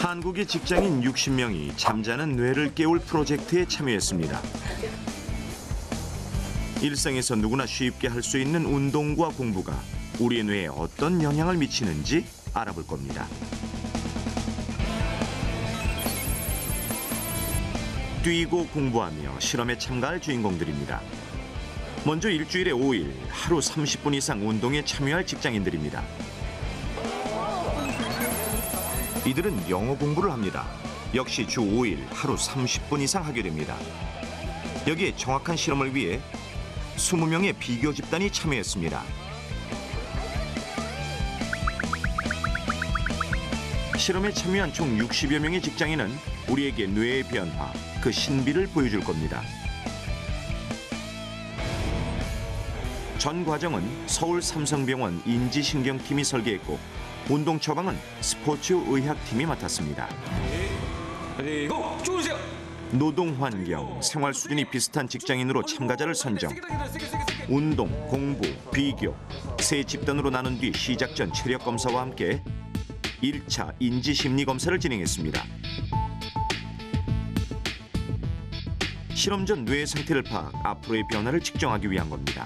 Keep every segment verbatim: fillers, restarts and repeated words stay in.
한국의 직장인 육십 명이 잠자는 뇌를 깨울 프로젝트에 참여했습니다. 일상에서 누구나 쉽게 할 수 있는 운동과 공부가 우리의 뇌에 어떤 영향을 미치는지 알아볼 겁니다. 뛰고 공부하며 실험에 참가할 주인공들입니다. 먼저 일주일에 오 일, 하루 삼십 분 이상 운동에 참여할 직장인들입니다. 이들은 영어 공부를 합니다. 역시 주 오 일, 하루 삼십 분 이상 하게 됩니다. 여기에 정확한 실험을 위해 이십 명의 비교 집단이 참여했습니다. 실험에 참여한 총 육십여 명의 직장인은 우리에게 뇌의 변화, 그 신비를 보여줄 겁니다. 전 과정은 서울 삼성병원 인지신경팀이 설계했고 운동 처방은 스포츠의학팀이 맡았습니다. 그리고 주세요. 노동 환경, 생활 수준이 비슷한 직장인으로 참가자를 선정, 운동, 공부, 비교 세 집단으로 나눈 뒤 시작 전 체력 검사와 함께 일 차 인지 심리 검사를 진행했습니다. 실험 전 뇌 상태를 파악, 앞으로의 변화를 측정하기 위한 겁니다.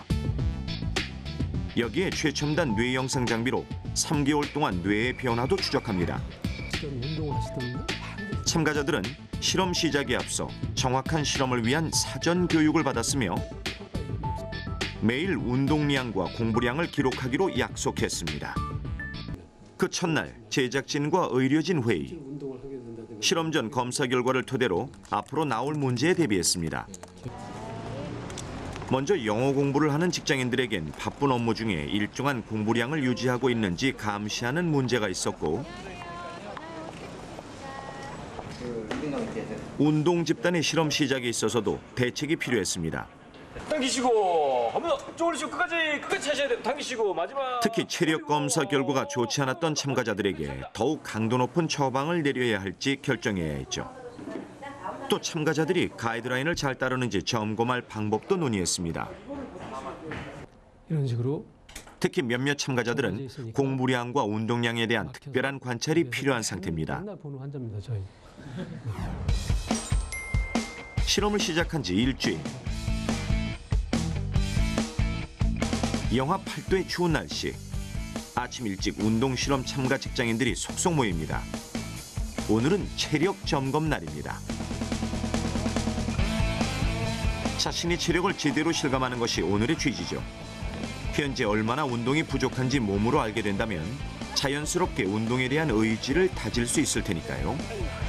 여기에 최첨단 뇌 영상 장비로 삼 개월 동안 뇌의 변화도 추적합니다. 참가자들은 실험 시작에 앞서 정확한 실험을 위한 사전 교육을 받았으며 매일 운동량과 공부량을 기록하기로 약속했습니다. 그 첫날 제작진과 의료진 회의. 실험 전 검사 결과를 토대로 앞으로 나올 문제에 대비했습니다. 먼저 영어 공부를 하는 직장인들에겐 바쁜 업무 중에 일정한 공부량을 유지하고 있는지 감시하는 문제가 있었고 운동 집단의 실험 시작에 있어서도 대책이 필요했습니다. 당기시고 한 번 더 쪼그리시고 끝까지 끝까지 하셔야 돼요. 당기시고 마지막. 특히 체력 검사 결과가 좋지 않았던 참가자들에게 더욱 강도 높은 처방을 내려야 할지 결정해야 했죠. 또 참가자들이 가이드라인을 잘 따르는지 점검할 방법도 논의했습니다. 이런 식으로 특히 몇몇 참가자들은 공부량과 운동량에 대한 특별한 관찰이 필요한 상태입니다. 맨날 보는 환자입니다, 저희. 실험을 시작한 지 일주일. 영하 팔 도의 추운 날씨. 아침 일찍 운동 실험 참가 직장인들이 속속 모입니다. 오늘은 체력 점검 날입니다. 자신의 체력을 제대로 실감하는 것이 오늘의 취지죠. 현재 얼마나 운동이 부족한지 몸으로 알게 된다면 자연스럽게 운동에 대한 의지를 다질 수 있을 테니까요.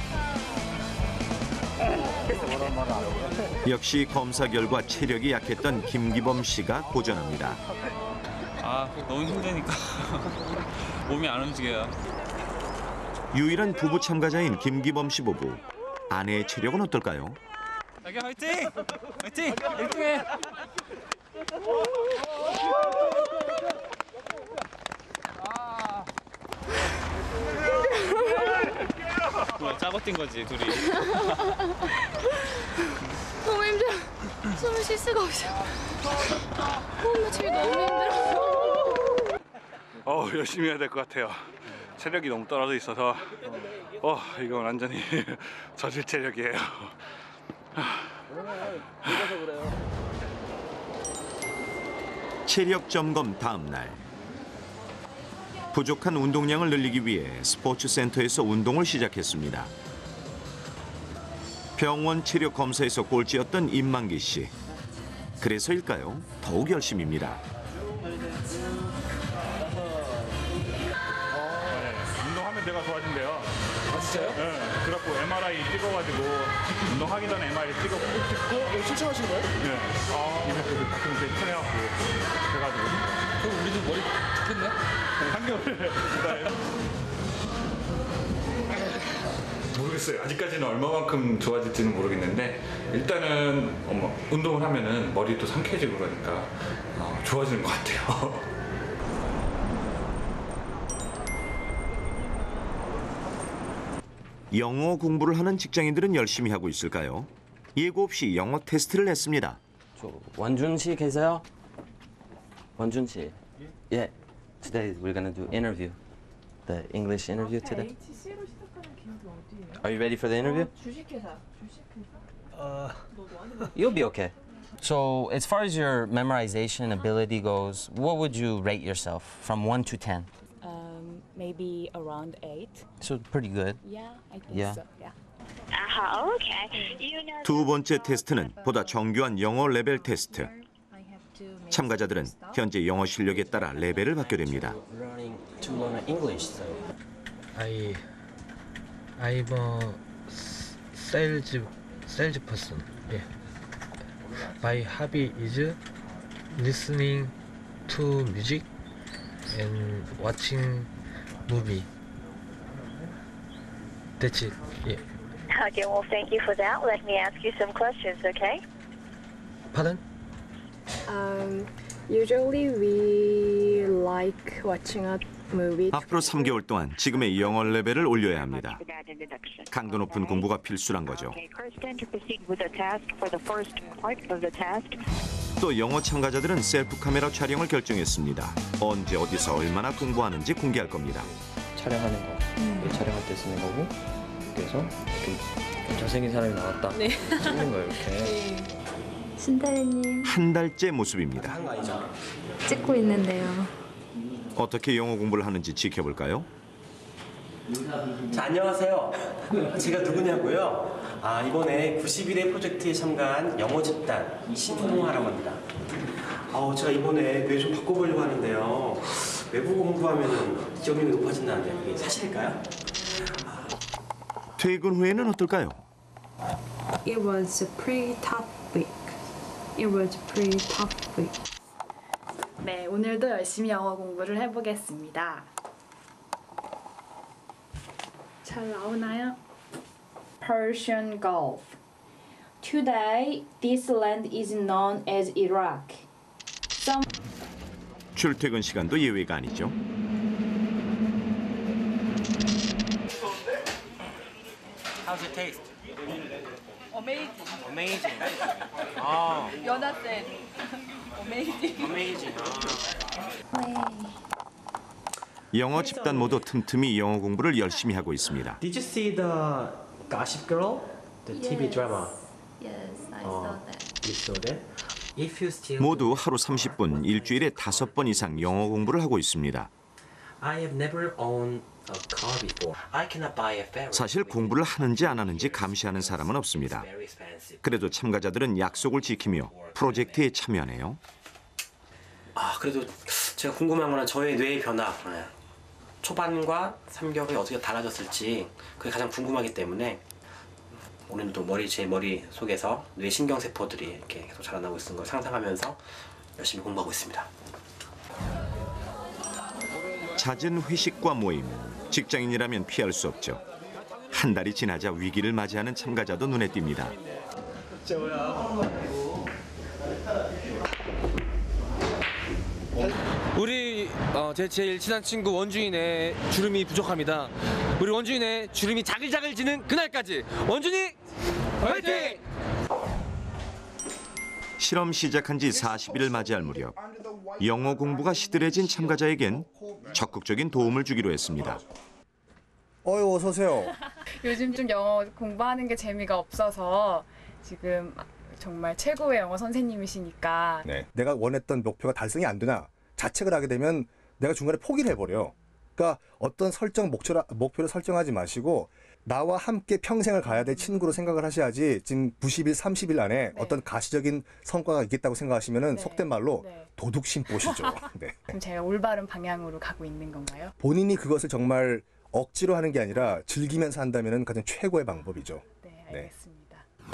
역시 검사 결과 체력이 약했던 김기범 씨가 고전합니다. 아, 너무 힘드니까 몸이 안 움직여요. 유일한 부부 참가자인 김기범 씨 부부. 아내의 체력은 어떨까요? 자기 화이팅! 화이팅! 일 등해! 뭐야, 짜고 뛴 거지, 둘이. 너무 힘들어. 숨을 쉴 수가 없어. 호흡 맞추기 너무 힘들어. 어, 열심히 해야 될 것 같아요. 체력이 너무 떨어져 있어서 어, 이건 완전히 저질 체력이에요. 체력 점검 다음 날. 부족한 운동량을 늘리기 위해 스포츠 센터에서 운동을 시작했습니다. 병원 체력 검사에서 꼴찌였던 임만기 씨. 그래서일까요? 더욱 열심입니다. 운동하면 내가 좋아진대요. 아 진짜요? 네, 그래갖고 엠알아이 찍어가지고 운동하기 전에 엠알아이 찍어 꼭 찍고 이거 실천하신 거예요? 네. 아, 입에 그 가끔 이제 편해갖고 그래가지고 그럼 우리도 머리 듣겠네? 한 개월에 모르겠어요. 아직까지는 얼마만큼 좋아질지는 모르겠는데 일단은 어, 운동을 하면은 머리도 상쾌해지고 그러니까 어, 좋아지는 것 같아요. 영어 공부를 하는 직장인들은 열심히 하고 있을까요? 예고 없이 영어 테스트를 냈습니다. 저 원준 씨 계세요? 원준 씨. Yeah. Today we're gonna do interview. The English interview today. 에이치씨로 시작하는 기능도 Are you ready for the interview? 주식회사. You'll be okay. So, as far as your memorization ability goes, what would you rate yourself from one to ten? Um, maybe around eight. So, pretty good. Yeah, I think Yeah. so. Yeah. Uh-huh, okay. You know 두 번째 테스트는 보다 정교한 영어 레벨 테스트. 참가자들은 현재 영어 실력에 따라 레벨을 받게 됩니다. Learning to learn English. So. I I'm a sales sales person. Yeah. My hobby is listening to music and watching movie. That's it. Yeah. Okay, well, thank you for that. Let me ask you some questions, okay? Pardon? Um, usually we like watching a movie. 앞으로 삼 개월 동안 지금의 영어 레벨을 올려야 합니다. For that introduction. 강도 높은 공부가 필수란 거죠. Okay, Kirsten, to proceed with the task for the first part of the task. 또 영어 참가자들은 셀프 카메라 촬영을 결정했습니다. 언제 어디서 얼마나 공부하는지 공개할 겁니다. 촬영하는 거, 음. 촬영할 때 쓰는 거고, 그래서 좀, 좀 잘생긴 사람이 나왔다. 네. 찍는 거예요, 이렇게. 신다혜님 한 달째 모습입니다. 찍고 있는데요. 어떻게 영어 공부를 하는지 지켜볼까요? 자, 안녕하세요. 제가 누구냐고요? 아, 이번에 구십일 회 프로젝트에 참가한 영어 집단 신동아라고 합니다. 아, 제가 이번에 뇌 좀 바꿔보려고 하는데요. 외국어 공부하면 지원율이 높아진다는데 이게 사실일까요? 퇴근 후에는 어떨까요? It was a pretty tough week. It was a pretty tough week. 네, 오늘도 열심히 영어 공부를 해보겠습니다. 잘 나오나요? Persian Gulf. Today, this land is known as Iraq. Some 출퇴근 시간도 예외가 아니죠. How's it taste? Amazing. Amazing. 아, 연하 쌤. Amazing. amazing. 영어 집단 모두 틈틈이 영어 공부를 열심히 하고 있습니다. Did you see the Gossip Girl, the 티비 drama? Yes, I saw that. You saw that? If you still 모두 하루 삼십 분, 일주일에 다섯 번 이상 영어 공부를 하고 있습니다. I have never owned a car before. I cannot buy a ferry. 사실 공부를 하는지 안 하는지 감시하는 사람은 없습니다. Very expensive. 그래도 참가자들은 약속을 지키며 프로젝트에 참여하네요. 아, 그래도 제가 궁금한 거는 저의 뇌의 변화. 네. 초반과 삼 개월이 어떻게 달라졌을지 그게 가장 궁금하기 때문에 오늘도 머리 제 머리 속에서 뇌 신경 세포들이 이렇게 계속 자라나고 있는 걸 상상하면서 열심히 공부하고 있습니다. 잦은 회식과 모임, 직장인이라면 피할 수 없죠. 한 달이 지나자 위기를 맞이하는 참가자도 눈에 띕니다. 우리 어, 제 제일 친한 친구 원준이네 주름이 부족합니다. 우리 원준이네 주름이 자글자글 지는 그날까지 원준이 화이팅! 실험 시작한 지 사십 일을 맞이할 무렵 영어 공부가 시들해진 참가자에겐 적극적인 도움을 주기로 했습니다. 어유 어서 오세요. 요즘 좀 영어 공부하는 게 재미가 없어서 지금 정말 최고의 영어 선생님이시니까 네. 내가 원했던 목표가 달성이 안 되나 자책을 하게 되면 내가 중간에 포기를 해버려요. 그러니까 어떤 설정 목표를, 목표를 설정하지 마시고 나와 함께 평생을 가야 될 친구로 생각을 하셔야지 지금 구십 일, 삼십 일 안에 네. 어떤 가시적인 성과가 있겠다고 생각하시면 네. 속된 말로 네. 도둑심보시죠. 네. 그럼 제가 올바른 방향으로 가고 있는 건가요? 본인이 그것을 정말 억지로 하는 게 아니라 즐기면서 한다면 가장 최고의 방법이죠. 네, 알겠습니다.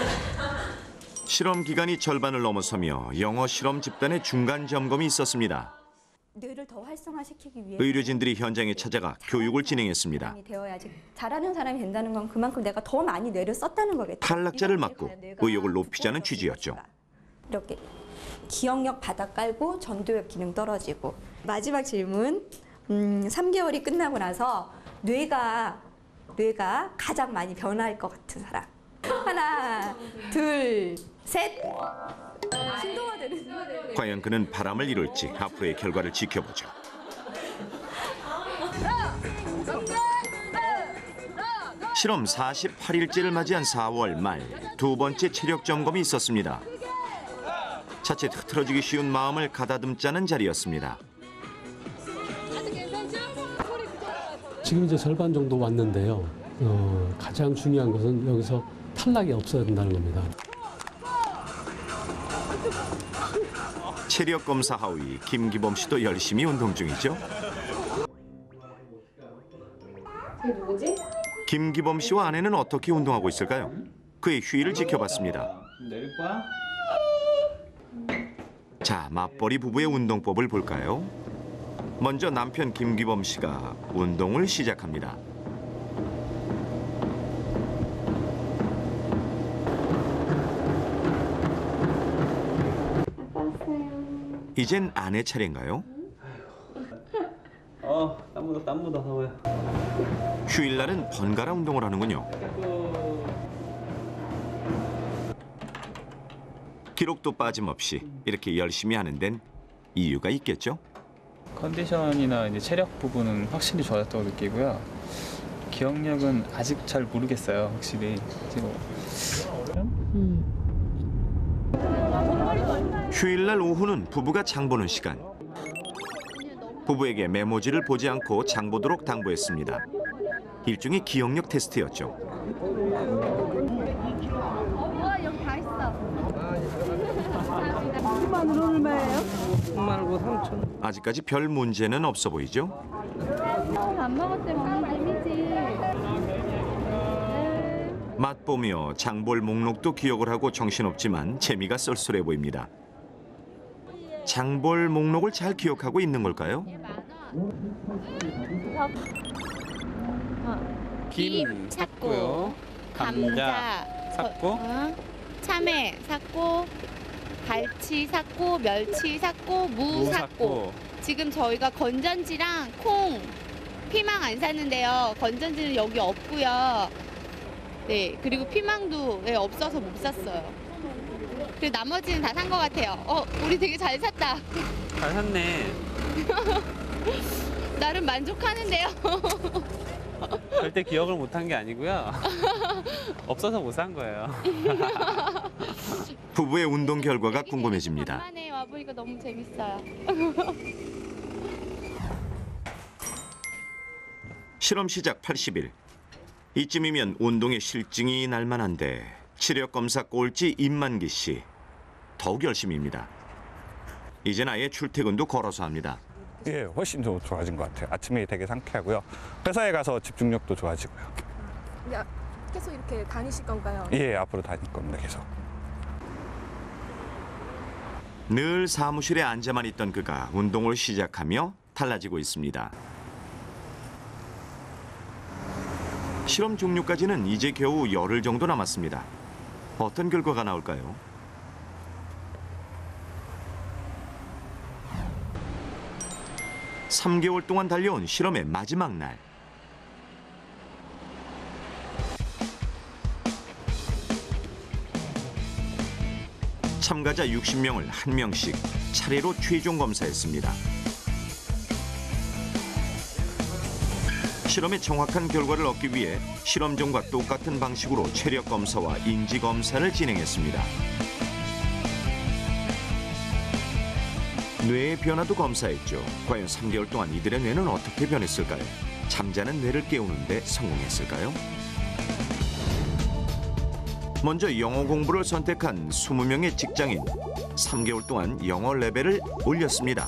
실험 기간이 절반을 넘어서며 영어 실험 집단의 중간 점검이 있었습니다. 뇌를 더 활성화시키기 위해 의료진들이 현장에 찾아가 교육을 진행했습니다. 사람이 되어야지 잘하는 사람이 된다는 건 그만큼 내가 더 많이 뇌를 썼다는 거겠죠. 탈락자를 막고 의욕을 높이자는 취지였죠. 이렇게 기억력 바닥 깔고 전두엽 기능 떨어지고. 마지막 질문. 음, 삼 개월이 끝나고 나서 뇌가 뇌가 가장 많이 변할 것 같은 사람. 하나, 둘, 셋. 신동아되는. 과연 그는 바람을 이룰지 앞으로의 결과를 지켜보죠. 실험 사십팔 일째를 맞이한 사월 말 두 번째 체력 점검이 있었습니다. 자칫 흐트러지기 쉬운 마음을 가다듬자는 자리였습니다. 지금 이제 절반 정도 왔는데요. 어, 가장 중요한 것은 여기서 탈락이 없어야 된다는 겁니다. 체력 검사 하위 김기범 씨도 열심히 운동 중이죠. 누구지? 김기범 씨와 아내는 어떻게 운동하고 있을까요? 그의 휴일을 지켜봤습니다. 내릴 거야? 자, 맞벌이 부부의 운동법을 볼까요? 먼저 남편 김기범 씨가 운동을 시작합니다. 이젠 아내 차례인가요? 어, 땀 묻어, 땀 묻어, 서우야. 휴일날은 번갈아 운동을 하는군요. 기록도 빠짐없이 이렇게 열심히 하는 데는 이유가 있겠죠? 컨디션이나 이제 체력 부분은 확실히 좋아졌다고 느끼고요. 기억력은 아직 잘 모르겠어요, 확실히. 지금. 휴일날 오후는 부부가 장 보는 시간. 부부에게 메모지를 보지 않고 장 보도록 당부했습니다. 일종의 기억력 테스트였죠. 여기 다 있어. 십만으로 얼마예요? 십만으로 삼천. 아직까지 별 문제는 없어 보이죠? 밥 먹을 때 먹는 재미지. 맛보며 장볼 목록도 기억을 하고 정신없지만 재미가 쏠쏠해 보입니다. 장볼 목록을 잘 기억하고 있는 걸까요? 김 샀고요. 감자 샀고. 어, 참외 샀고, 갈치 샀고, 멸치 샀고, 무, 무 샀고. 샀고. 지금 저희가 건전지랑 콩, 피망 안 샀는데요. 건전지는 여기 없고요. 네, 그리고 피망도 네, 없어서 못 샀어요. 그리고 나머지는 다 산 것 같아요. 어, 우리 되게 잘 샀다. 잘 샀네. 나름 만족하는데요. 절대 기억을 못한 게 아니고요. 없어서 못 산 거예요. 부부의 운동 결과가 궁금해집니다. 간만에 와보니까 너무 재밌어요. 실험 시작 팔십 일. 이쯤이면 운동의 실증이 날 만한데 체력 검사 꼴찌 임만기 씨. 더욱 열심입니다. 이젠 아예 출퇴근도 걸어서 합니다. 예, 훨씬 더 좋아진 것 같아요. 아침에 되게 상쾌하고요. 회사에 가서 집중력도 좋아지고요. 야, 계속 이렇게 다니실 건가요? 예, 앞으로 다닐 겁니다, 계속. 늘 사무실에 앉아만 있던 그가 운동을 시작하며 달라지고 있습니다. 실험 종료까지는 이제 겨우 열흘 정도 남았습니다. 어떤 결과가 나올까요? 삼 개월 동안 달려온 실험의 마지막 날. 참가자 육십 명을 한 명씩 차례로 최종 검사했습니다. 실험의 정확한 결과를 얻기 위해 실험종과 똑같은 방식으로 체력 검사와 인지 검사를 진행했습니다. 뇌의 변화도 검사했죠. 과연 삼 개월 동안 이들의 뇌는 어떻게 변했을까요? 잠자는 뇌를 깨우는 데 성공했을까요? 먼저 영어 공부를 선택한 이십 명의 직장인. 삼 개월 동안 영어 레벨을 올렸습니다.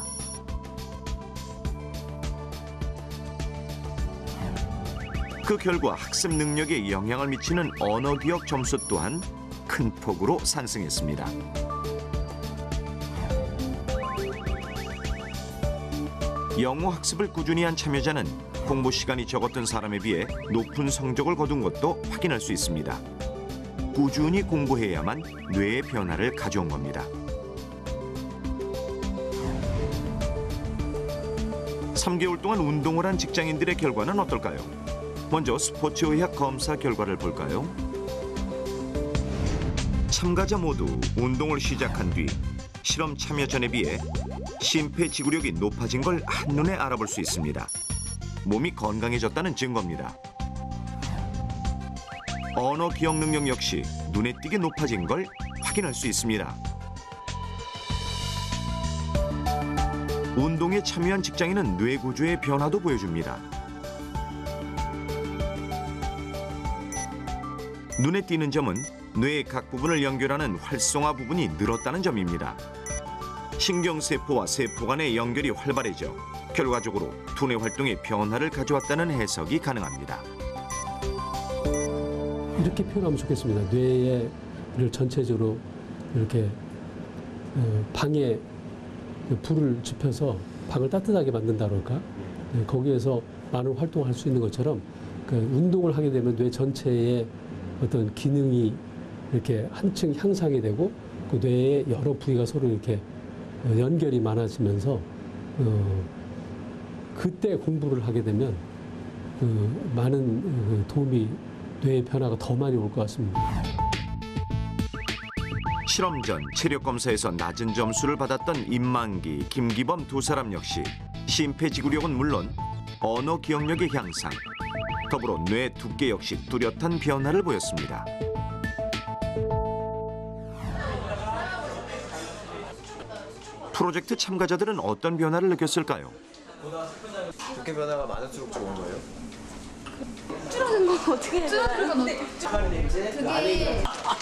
그 결과 학습 능력에 영향을 미치는 언어 기억 점수 또한 큰 폭으로 상승했습니다. 영어 학습을 꾸준히 한 참여자는 공부 시간이 적었던 사람에 비해 높은 성적을 거둔 것도 확인할 수 있습니다. 꾸준히 공부해야만 뇌의 변화를 가져온 겁니다. 삼 개월 동안 운동을 한 직장인들의 결과는 어떨까요? 먼저 스포츠의학 검사 결과를 볼까요? 참가자 모두 운동을 시작한 뒤 실험 참여 전에 비해 심폐지구력이 높아진 걸 한눈에 알아볼 수 있습니다. 몸이 건강해졌다는 증거입니다. 언어 기억 능력 역시 눈에 띄게 높아진 걸 확인할 수 있습니다. 운동에 참여한 직장인은 뇌 구조의 변화도 보여줍니다. 눈에 띄는 점은 뇌의 각 부분을 연결하는 활성화 부분이 늘었다는 점입니다. 신경세포와 세포 간의 연결이 활발해져 결과적으로 두뇌 활동에 변화를 가져왔다는 해석이 가능합니다. 이렇게 표현하면 좋겠습니다. 뇌를 전체적으로 이렇게 방에 불을 지펴서 방을 따뜻하게 만든다 그럴까? 거기에서 많은 활동을 할 수 있는 것처럼 운동을 하게 되면 뇌 전체의 어떤 기능이 이렇게 한층 향상이 되고 그 뇌의 여러 부위가 서로 이렇게 연결이 많아지면서 어, 그때 공부를 하게 되면 그 많은 도움이 뇌의 변화가 더 많이 올 것 같습니다. 실험 전 체력 검사에서 낮은 점수를 받았던 임만기, 김기범 두 사람 역시 심폐지구력은 물론 언어 기억력의 향상, 더불어 뇌 두께 역시 뚜렷한 변화를 보였습니다. 프로젝트 참가자들은 어떤 변화를 느꼈을까요? 두께 변화가 많을수록 좋은 거예요? 줄어든 거 어떻게 해야 줄어든 건 어떻게? 그게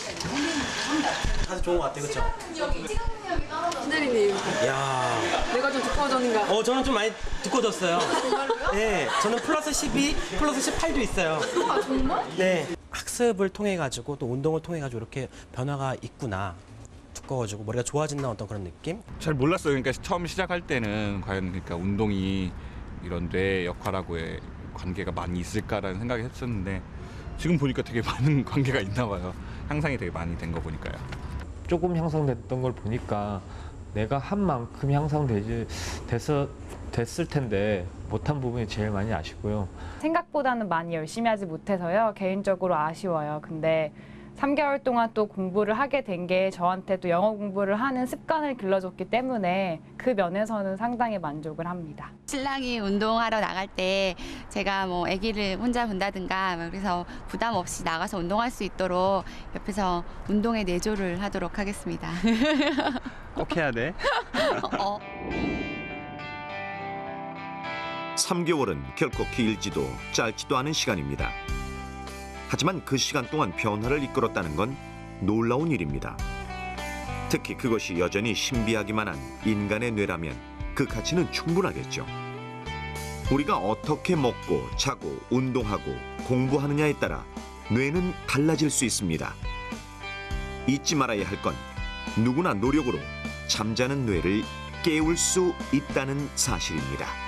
아주 좋은 것 같아요, 그렇죠? 기다리네. 야, 내가 좀 두꺼워졌는가? 어 저는 좀 많이 두꺼워졌어요. 네, 저는 플러스 십이, 플러스 십팔도 있어요. 아 정말? 네, 학습을 통해 가지고 또 운동을 통해 가지고 이렇게 변화가 있구나. 두꺼워지고 머리가 좋아진다는 어떤 그런 느낌? 잘 몰랐어요. 그러니까 처음 시작할 때는 과연 그러니까 운동이 이런 뇌 역할하고의 관계가 많이 있을까라는 생각을 했었는데 지금 보니까 되게 많은 관계가 있나 봐요. 향상이 되게 많이 된 거 보니까요. 조금 향상됐던 걸 보니까 내가 한 만큼 향상되지 됐어, 됐을 텐데 못한 부분이 제일 많이 아쉽고요. 생각보다는 많이 열심히 하지 못해서요. 개인적으로 아쉬워요. 근데 삼 개월 동안 또 공부를 하게 된 게 저한테 또 영어 공부를 하는 습관을 길러줬기 때문에 그 면에서는 상당히 만족을 합니다. 신랑이 운동하러 나갈 때 제가 뭐 아기를 혼자 본다든가 그래서 부담 없이 나가서 운동할 수 있도록 옆에서 운동에 내조를 하도록 하겠습니다. 꼭 해야 돼? 어. 삼 개월은 결코 길지도 짧지도 않은 시간입니다. 하지만 그 시간 동안 변화를 이끌었다는 건 놀라운 일입니다. 특히 그것이 여전히 신비하기만 한 인간의 뇌라면 그 가치는 충분하겠죠. 우리가 어떻게 먹고 자고 운동하고 공부하느냐에 따라 뇌는 달라질 수 있습니다. 잊지 말아야 할 건 누구나 노력으로 잠자는 뇌를 깨울 수 있다는 사실입니다.